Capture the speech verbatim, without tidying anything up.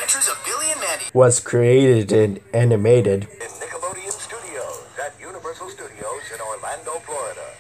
Adventures of Billy and Mandy was created and animated in Nickelodeon Studios at Universal Studios in Orlando, Florida.